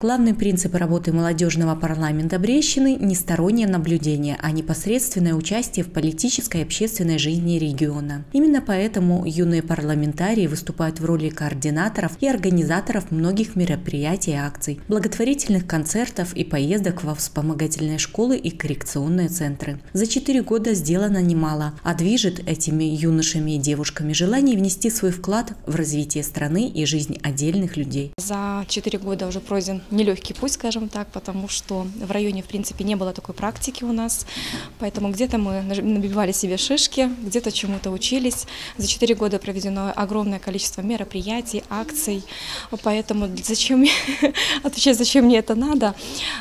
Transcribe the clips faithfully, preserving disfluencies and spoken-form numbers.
Главный принцип работы молодежного парламента Брестщины – не стороннее наблюдение, а непосредственное участие в политической и общественной жизни региона. Именно поэтому юные парламентарии выступают в роли координаторов и организаторов многих мероприятий и акций, благотворительных концертов и поездок во вспомогательные школы и коррекционные центры. За четыре года сделано немало, а движет этими юношами и девушками желание внести свой вклад в развитие страны и жизнь отдельных людей. За четыре года уже пройден нелегкий путь, скажем так, потому что в районе, в принципе, не было такой практики у нас, поэтому где-то мы набивали себе шишки, где-то чему-то учились. За четыре года проведено огромное количество мероприятий, акций, поэтому зачем, отвечать, зачем мне это надо?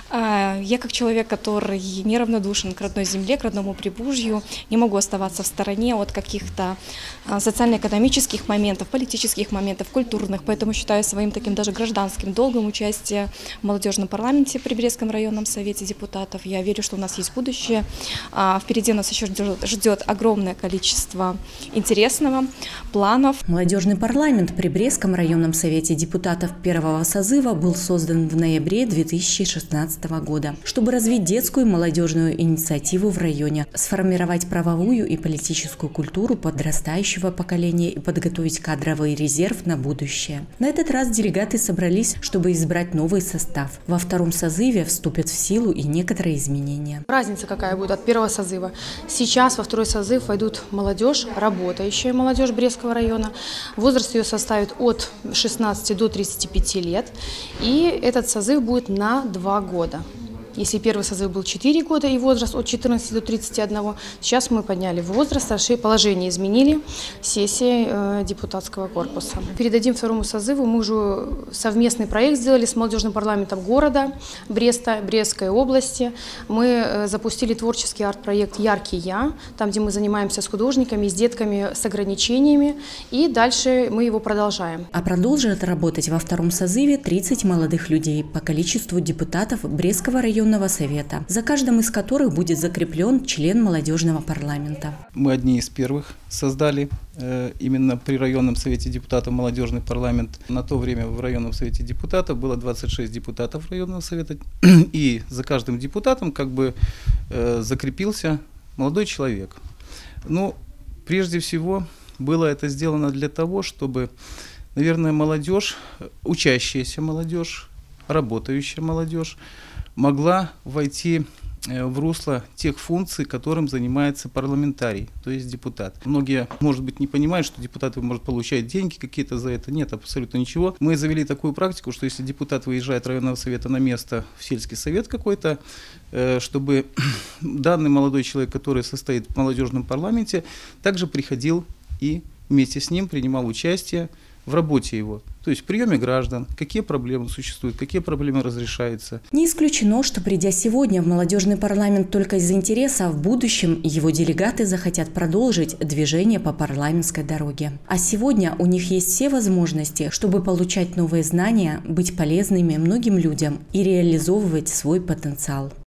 Я как человек, который неравнодушен к родной земле, к родному прибужью, не могу оставаться в стороне от каких-то социально-экономических моментов, политических моментов, культурных, поэтому считаю своим таким даже гражданским долгом участие в молодежном парламенте при Брестском районном совете депутатов. Я верю, что у нас есть будущее. Впереди нас еще ждет огромное количество интересного, планов. Молодежный парламент при Брестском районном совете депутатов первого созыва был создан в ноябре две тысячи шестнадцатого года, чтобы развить детскую и молодежную инициативу в районе, сформировать правовую и политическую культуру подрастающего поколения и подготовить кадровый резерв на будущее. На этот раз делегаты собрались, чтобы избрать новый состав. Во втором созыве вступят в силу и некоторые изменения. Разница какая будет от первого созыва? Сейчас во второй созыв войдут молодежь, работающая молодежь Брестского района. Возраст ее составит от шестнадцати до тридцати пяти лет. И этот созыв будет на два года. Если первый созыв был четыре года и возраст от четырнадцати до тридцати одного, сейчас мы подняли возраст, положение изменили сессии э, депутатского корпуса. Передадим второму созыву, мы уже совместный проект сделали с молодежным парламентом города Бреста, Брестской области. Мы э, запустили творческий арт-проект «Яркий я», там, где мы занимаемся с художниками, с детками с ограничениями, и дальше мы его продолжаем. А продолжат работать во втором созыве тридцать молодых людей по количеству депутатов Брестского района совета, за каждым из которых будет закреплен член молодежного парламента. Мы одни из первых создали э, именно при районном совете депутатов молодежный парламент. На то время в районном совете депутатов было двадцать шесть депутатов районного совета, и за каждым депутатом как бы э, закрепился молодой человек. Но прежде всего было это сделано для того, чтобы, наверное, молодежь, учащаяся молодежь, работающая молодежь могла войти в русло тех функций, которым занимается парламентарий, то есть депутат. Многие, может быть, не понимают, что депутаты могут получать деньги какие-то за это. Нет, абсолютно ничего. Мы завели такую практику, что если депутат выезжает районного совета на место в сельский совет какой-то, чтобы данный молодой человек, который состоит в молодежном парламенте, также приходил и вместе с ним принимал участие в работе его, то есть в приеме граждан, какие проблемы существуют, какие проблемы разрешаются. Не исключено, что придя сегодня в молодежный парламент только из-за интереса, а в будущем его делегаты захотят продолжить движение по парламентской дороге. А сегодня у них есть все возможности, чтобы получать новые знания, быть полезными многим людям и реализовывать свой потенциал.